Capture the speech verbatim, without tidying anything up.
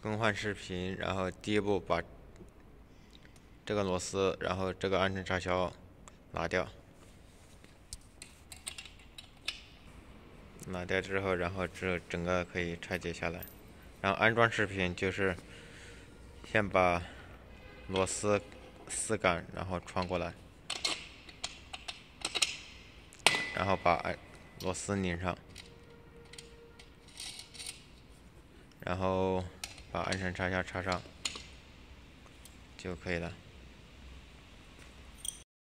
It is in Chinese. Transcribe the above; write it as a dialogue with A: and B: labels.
A: 更换视频，然后第一步把这个螺丝，然后这个安全插销拿掉，拿掉之后，然后这整个可以拆解下来。然后安装视频就是先把螺丝丝杆然后穿过来，然后把螺丝拧上，然后把安全插销插上就可以了。